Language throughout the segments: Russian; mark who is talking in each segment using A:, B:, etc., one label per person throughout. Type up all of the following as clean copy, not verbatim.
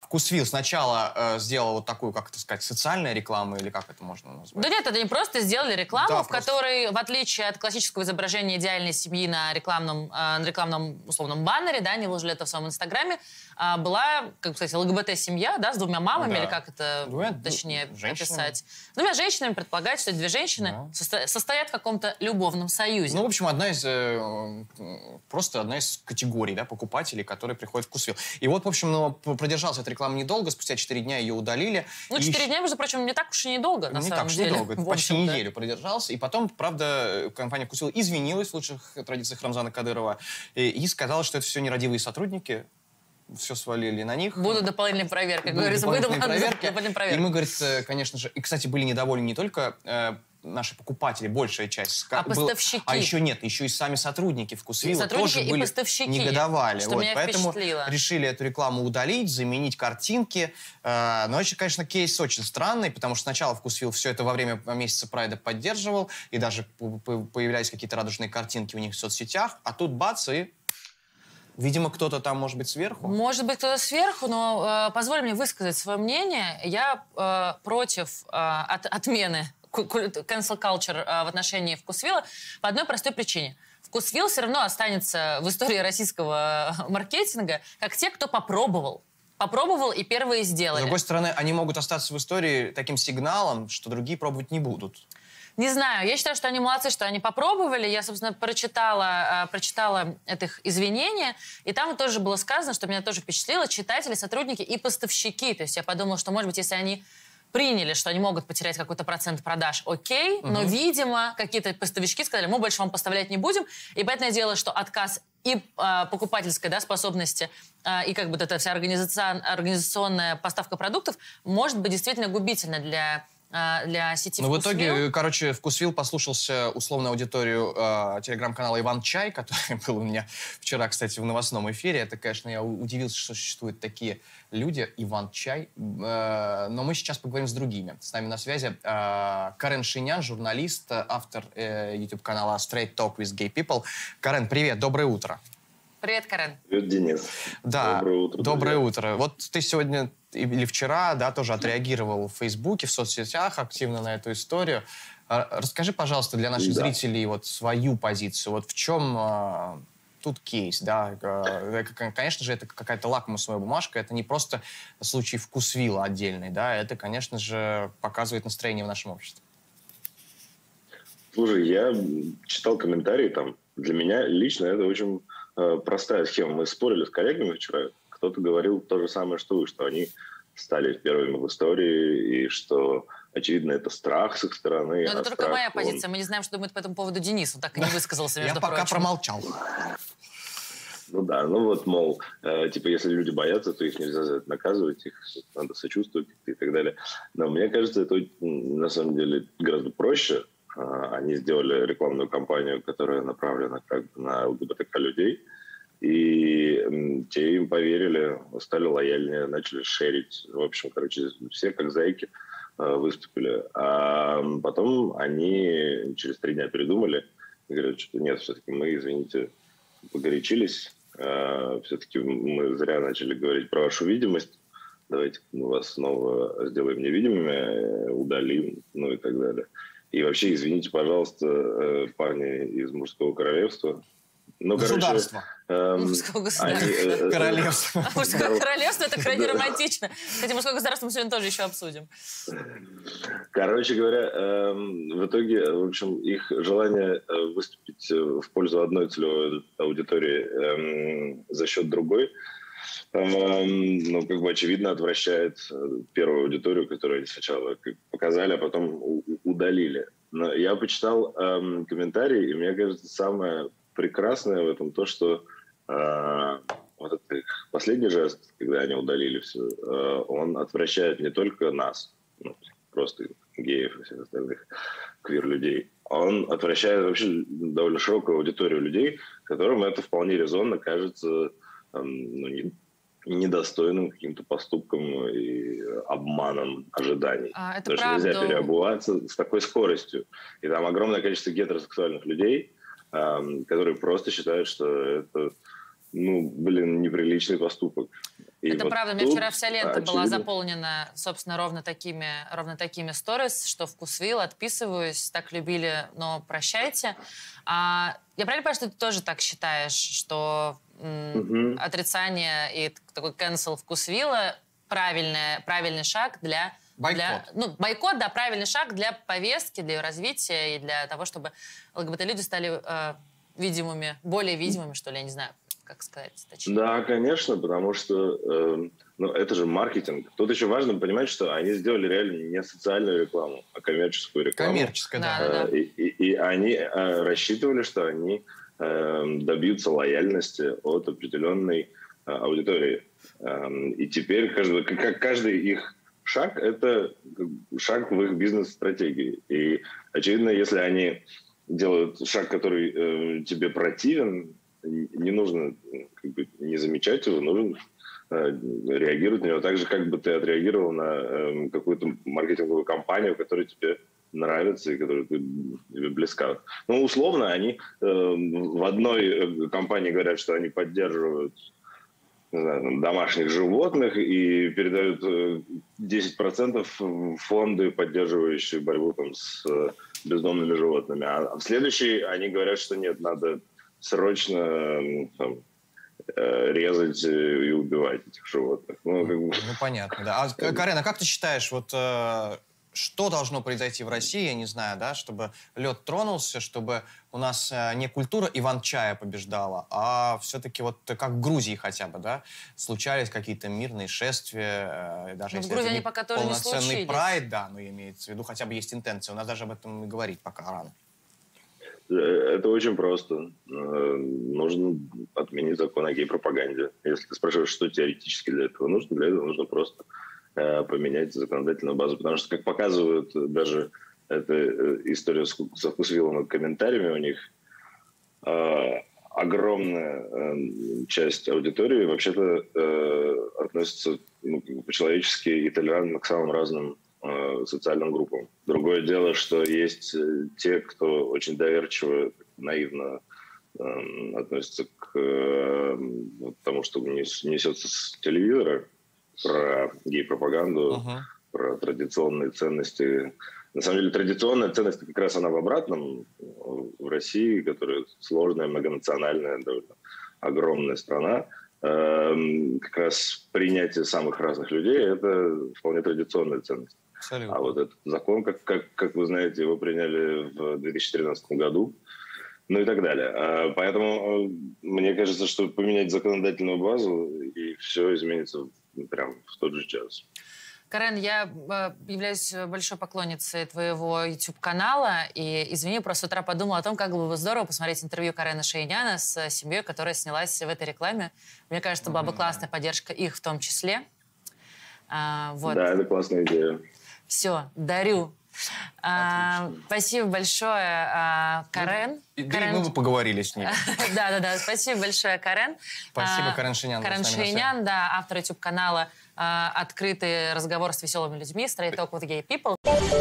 A: Вкусвилл сначала сделал вот такую, как это сказать, социальную рекламу, или как это можно назвать?
B: Да нет, это не просто сделали рекламу,
A: Да,
B: в которой, в отличие от классического изображения идеальной семьи на рекламном условном баннере, да, они выложили это в своем инстаграме, была, как сказать, ЛГБТ-семья, да, с двумя мамами,
A: Да.
B: или как это, точнее, описать. С двумя женщинами, предполагается, что эти две женщины состоят в каком-то любовном союзе.
A: Ну, в общем, просто одна из категорий, да, покупателей, которые приходят в Вкусвилл. И вот, в общем, ну, продержался эта реклама недолго, спустя 4 дня ее удалили.
B: Ну, 4 дня, между прочим, не так уж и недолго, на самом деле.
A: Не так уж недолго, почти неделю продержался. И потом, правда, компания Вкусвилл извинилась в лучших традициях Рамзана Кадырова и сказала, что это все нерадивые сотрудники, все свалили на них.
B: Будут дополнительные проверки. Говорится,
A: дополнительные проверки.
B: проверки.
A: И мы, говорит, конечно же... И, кстати, были недовольны не только наши покупатели, большая часть.
B: Поставщики.
A: А еще нет, еще и сами сотрудники Вкусвилла тоже были,
B: поставщики,
A: негодовали.
B: Что меня
A: поэтому
B: впечатлило.
A: Решили эту рекламу удалить, заменить картинки. Но еще, конечно, кейс очень странный, потому что сначала Вкусвилл все это во время месяца Прайда поддерживал, и даже появлялись какие-то радужные картинки у них в соцсетях, а тут бац, и... Видимо, кто-то там, может быть, сверху?
B: Может быть, кто-то сверху, но позволь мне высказать свое мнение. Я против отмены cancel culture в отношении Вкусвилла по одной простой причине. Вкусвилл все равно останется в истории российского маркетинга как те, кто попробовал. Попробовал и первые сделали.
A: С другой стороны, они могут остаться в истории таким сигналом, что другие пробовать не будут.
B: Не знаю. Я считаю, что они молодцы, что они попробовали. Я, собственно, прочитала их извинения. И там тоже было сказано, что меня тоже впечатлило, читатели, сотрудники и поставщики. То есть я подумала, что, может быть, если они приняли, что они могут потерять какой-то процент продаж, окей. Но, видимо, какие-то поставщики сказали, мы больше вам поставлять не будем. И поэтому дело, что отказ и покупательской, да, способности, и как бы эта вся организационная поставка продуктов может быть действительно губительна для сети
A: Ну,
B: Вкусвилл.
A: в итоге, короче, Вкусвилл послушался условную аудиторию телеграм-канала «Иван Чай», который был у меня вчера, кстати, в новостном эфире. Это, конечно, я удивился, что существуют такие люди, Иван Чай. Но мы сейчас поговорим с другими. С нами на связи Карен Шинян, журналист, автор YouTube-канала Straight Talk with Gay People. Карен, привет, доброе утро.
B: Привет, Карен.
C: Привет, Денис.
A: Да,
C: доброе утро.
A: Доброе утро. Вот ты сегодня или вчера, да, тоже отреагировал в Фейсбуке, в соцсетях активно на эту историю. Расскажи, пожалуйста, для наших зрителей вот свою позицию. Вот в чем тут кейс, да? Конечно же, это какая-то лакмусовая бумажка. Это не просто случай Вкусвилла отдельный, да? Это, конечно же, показывает настроение в нашем обществе.
C: Слушай, я читал комментарии там. Для меня лично это очень простая схема. Мы спорили с коллегами вчера. Кто-то говорил то же самое, что вы, что они стали первыми в истории, и что, очевидно, это страх с их стороны.
B: Но это только моя позиция. Мы не знаем, что думает по этому поводу Денис. Он так и не высказался, между прочим.
A: Я пока промолчал.
C: Ну да, ну вот, мол, типа, если люди боятся, то их нельзя за это наказывать, их надо сочувствовать и так далее. Но мне кажется, это на самом деле гораздо проще. Они сделали рекламную кампанию, которая направлена как бы на ЛГБТК людей, и те им поверили, стали лояльнее, начали шерить. В общем, короче, все как зайки выступили. А потом они через 3 дня передумали и говорят, что нет, все-таки мы, извините, погорячились. Все-таки мы зря начали говорить про вашу видимость. Давайте мы вас снова сделаем невидимыми, удалим, ну и так далее. И вообще, извините, пожалуйста, парни из «Мужского королевства». Ну,
A: государство.
B: Мужского государства.
A: Королевство.
B: Мужское королевство – это крайне романтично. Кстати, мужское государство мы сегодня тоже еще обсудим.
C: Короче говоря, в итоге, в общем, их желание выступить в пользу одной целевой аудитории за счет другой, ну, как бы очевидно отвращает первую аудиторию, которую они сначала показали, а потом удалили. Но я почитал комментарии, и мне кажется, самое прекрасное в этом то, что вот этот их последний жест, когда они удалили все, он отвращает не только нас, ну, просто геев и всех остальных квир-людей, он отвращает вообще довольно широкую аудиторию людей, которым это вполне резонно кажется недостойным каким-то поступком и обманом ожиданий.
B: Это
C: потому что нельзя переобуваться с такой скоростью. И там огромное количество гетеросексуальных людей, которые просто считают, что это, неприличный поступок. И
B: это
C: вот
B: правда. У меня вчера вся лента была
C: очевидно
B: заполнена, собственно, ровно такими сторис, что вкусвилл, отписываюсь, так любили, но прощайте. Я правильно понимаю, что ты тоже так считаешь, что отрицание и такой cancel вкусвилла правильный шаг для...
A: Бойкот.
B: Бойкот, да, правильный шаг для повестки, для ее развития и для того, чтобы ЛГБТ-люди стали видимыми, более видимыми, что ли, я не знаю, как сказать точнее.
C: Да, конечно, потому что это же маркетинг. Тут еще важно понимать, что они сделали реально не социальную рекламу, а коммерческую рекламу.
A: Коммерческая, да.
C: И они рассчитывали, что они добьются лояльности от определенной аудитории. И теперь каждый их шаг – это шаг в их бизнес-стратегии. И, очевидно, если они делают шаг, который тебе противен, не нужно не замечать его, нужно реагировать на него так же, как бы ты отреагировал на какую-то маркетинговую кампанию, которая тебе нравится и которая тебе близка. Условно, они в одной компании говорят, что они поддерживают, не знаю, домашних животных и передают 10% в фонды, поддерживающие борьбу с бездомными животными. А в следующей они говорят, что нет, надо срочно резать и убивать этих животных.
A: Понятно, да. Карен, а как ты считаешь, что должно произойти в России, я не знаю, да, чтобы лед тронулся, чтобы у нас не культура Иван-чая побеждала, а все-таки как в Грузии хотя бы, да, случались какие-то мирные шествия, даже если
B: в Грузии
A: это
B: они
A: не
B: пока тоже не
A: полноценный
B: случились.
A: прайд, да, но имеется в виду, хотя бы есть интенция. У нас даже об этом и говорить пока рано.
C: Это очень просто. Нужно отменить закон о гей-пропаганде. Если ты спрашиваешь, что теоретически для этого нужно просто поменять законодательную базу. Потому что, как показывают даже эта история со вкусвиллом и комментариями, у них огромная часть аудитории вообще-то относится по-человечески и толерантно к самым разным социальным группам. Другое дело, что есть те, кто очень доверчиво, наивно относится к тому, что несется с телевизора, про гей-пропаганду, про традиционные ценности. На самом деле традиционная ценность как раз она в обратном. В России, которая сложная, многонациональная, довольно огромная страна, как раз принятие самых разных людей – это вполне традиционная ценность. Абсолютно. А вот этот закон, как вы знаете, его приняли в 2013 году, и так далее. Поэтому мне кажется, что поменять законодательную базу, и все изменится прямо в тот же час.
B: Карен, я являюсь большой поклонницей твоего YouTube-канала, и, извини, просто с утра подумала о том, как было бы здорово посмотреть интервью Карена Шейняна с семьей, которая снялась в этой рекламе. Мне кажется, была бы классная поддержка их в том числе.
C: Да, это классная идея.
B: Все, дарю. Спасибо большое, Карен.
A: Мы бы поговорили с ней.
B: Да. Спасибо большое, Карен.
A: Спасибо, Карен Шейнян.
B: Карен Шейнян, да, автор YouTube-канала «Открытый разговор с веселыми людьми», Straight Talk with Gay People.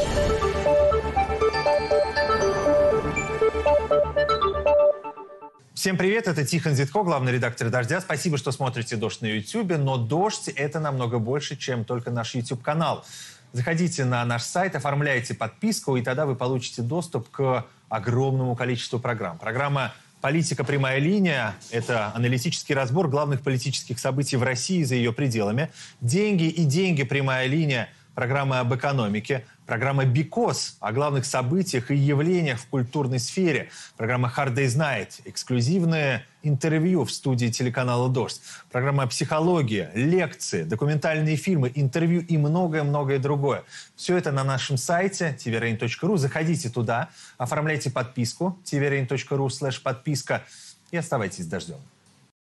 D: Всем привет, это Тихон Зитко, главный редактор «Дождя». Спасибо, что смотрите «Дождь» на YouTube, но «Дождь» — это намного больше, чем только наш YouTube-канал. Заходите на наш сайт, оформляйте подписку, и тогда вы получите доступ к огромному количеству программ. Программа «Политика. Прямая линия» — это аналитический разбор главных политических событий в России и за ее пределами. «Деньги и деньги. Прямая линия» — программа об экономике. Программа «Бикос» о главных событиях и явлениях в культурной сфере. Программа «Hard Day's Night» — эксклюзивное интервью в студии телеканала «Дождь». Программа «Психология», лекции, документальные фильмы, интервью и многое-многое другое. Все это на нашем сайте tvrain.ru. Заходите туда, оформляйте подписку tvrain.ru/подписка и оставайтесь с «Дождем».